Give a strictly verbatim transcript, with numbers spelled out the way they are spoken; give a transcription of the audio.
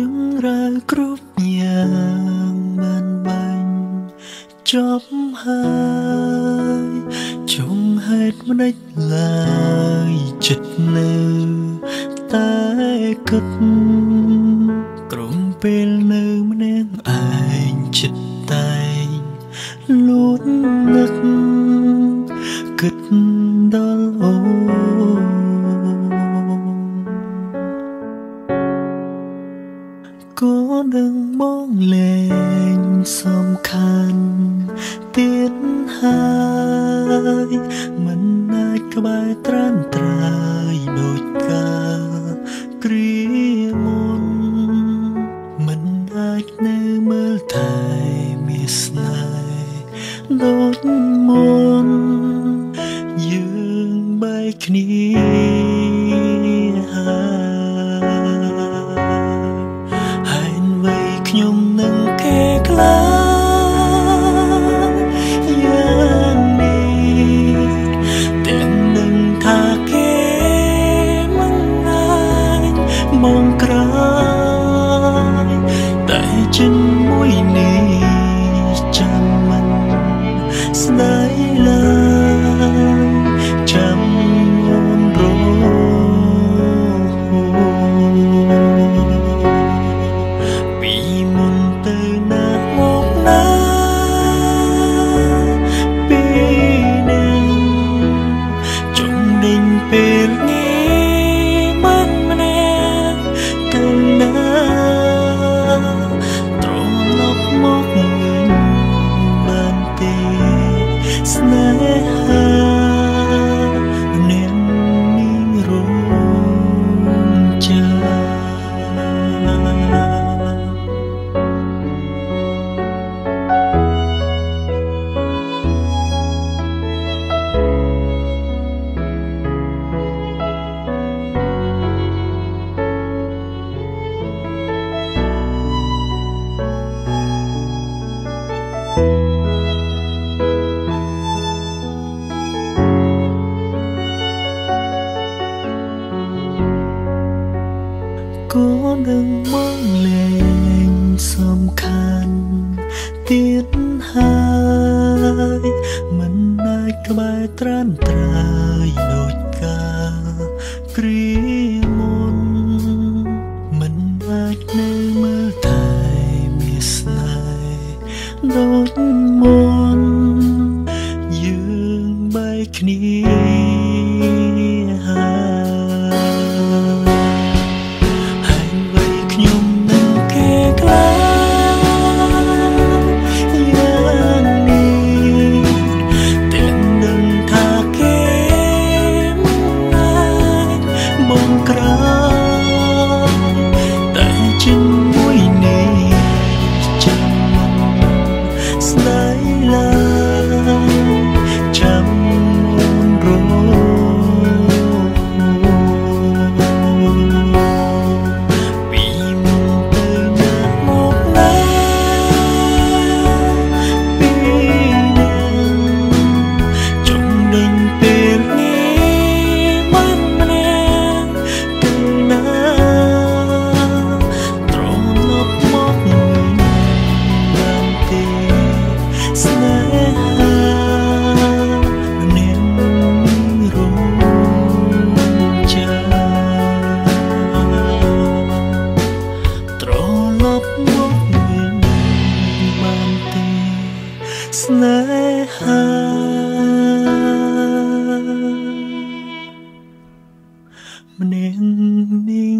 រឿងរ៉ាវគ្រប់យ៉ាងបានបាញ់ចប់ហើយចុងហេតុម្ដេចឡើយចិត្តនៅតែគិតក្រុមពេលនៅម្នាក់ឯងចិត្តតែងលួននឹកគិតដល់អូក៏នឹងមកលែងសំខាន់ទៀតហើយមិនអាចក្បែរត្រាំត្រាយដូចកាលគ្រាមុនមិនអាចនៅមើលថែមានស្នេហ៍ដូចមុនយើងបែកគ្នាខ្ញុំនឹងគេខ្លាយ៉ាងនេះទាំងនឹងថាគេមិនអាចមកក្រោយតែចិនមួយនេះចាំមិនស្ដាយឡើយចាំអូនរពេលនេះមិនម្នាក់ទៅណាត្រឡប់មកវិញបានទេស្នេហានាងនេះរងចាំក៏នឹងមកលែងសំខាន់ទៀតហើយមិនអាចក្បែរត្រាំត្រាយដូចកាលគ្រាមុនមិនអាចនៅមើលតែមានស្នេហ៍ដូចមុនយើងបែកគ្នាក្រោយតែចិនមួយនេះចាំមិនស្ដាយឡើយចាំអូនរងពីមុនទៅណាមកណាពីនឹងចង់ដេញពេលនេះមិនម្នាក់ត្រឡប់មកវិញបានទេស្នេហានាងរងចាំត្រឡប់មកវិញបានទេស្នេហាម្នាក់នាង